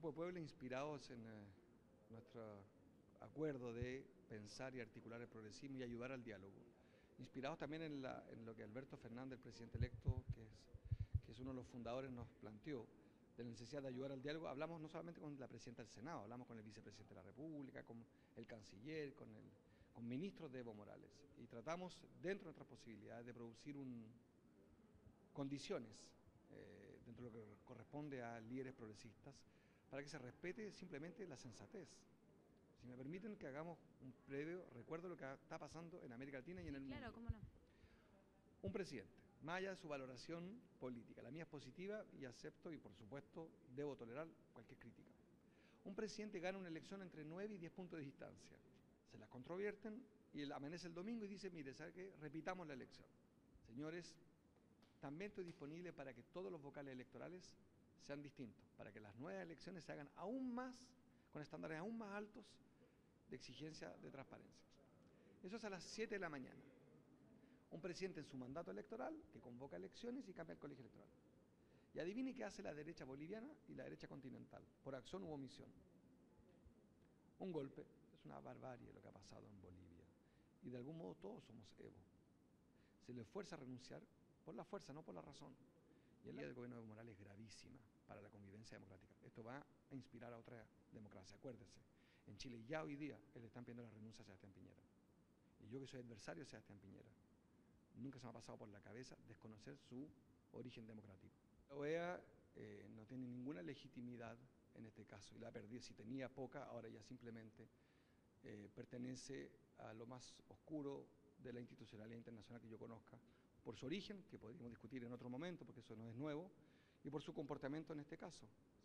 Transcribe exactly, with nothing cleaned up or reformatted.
Grupo de Puebla, inspirados en eh, nuestro acuerdo de pensar y articular el progresismo y ayudar al diálogo, inspirados también en, la, en lo que Alberto Fernández, el presidente electo, que es, que es uno de los fundadores, nos planteó, de la necesidad de ayudar al diálogo. Hablamos no solamente con la presidenta del Senado, hablamos con el vicepresidente de la República, con el canciller, con, el, con ministros de Evo Morales, y tratamos, dentro de nuestras posibilidades, de producir un, condiciones eh, dentro de lo que corresponde a líderes progresistas para que se respete simplemente la sensatez. Si me permiten que hagamos un previo recuerdo de lo que está pasando en América Latina y sí, en el claro, mundo. cómo no. Un presidente, más allá de su valoración política, la mía es positiva y acepto y por supuesto debo tolerar cualquier crítica. Un presidente gana una elección entre nueve y diez puntos de distancia. Se las controvierten y él amanece el domingo y dice, mire, ¿sabe qué? Repitamos la elección. Señores, también estoy disponible para que todos los vocales electorales sean distintos, para que las nuevas elecciones se hagan aún más, con estándares aún más altos de exigencia de transparencia. Eso es a las siete de la mañana. Un presidente en su mandato electoral que convoca elecciones y cambia el colegio electoral. Y adivine qué hace la derecha boliviana y la derecha continental, por acción u omisión. Un golpe, es una barbarie lo que ha pasado en Bolivia. Y de algún modo todos somos Evo. Se le fuerza a renunciar por la fuerza, no por la razón. Y el día del gobierno de Evo Morales es gravísima para la convivencia democrática. Esto va a inspirar a otra democracia. Acuérdese, en Chile ya hoy día le están pidiendo la renuncia a Sebastián Piñera. Y yo que soy adversario de Sebastián Piñera, nunca se me ha pasado por la cabeza desconocer su origen democrático. La O E A eh, no tiene ninguna legitimidad en este caso y la ha perdido. Si tenía poca, ahora ya simplemente eh, pertenece a lo más oscuro de la institucionalidad internacional que yo conozca, por su origen, que podríamos discutir en otro momento porque eso no es nuevo, y por su comportamiento en este caso.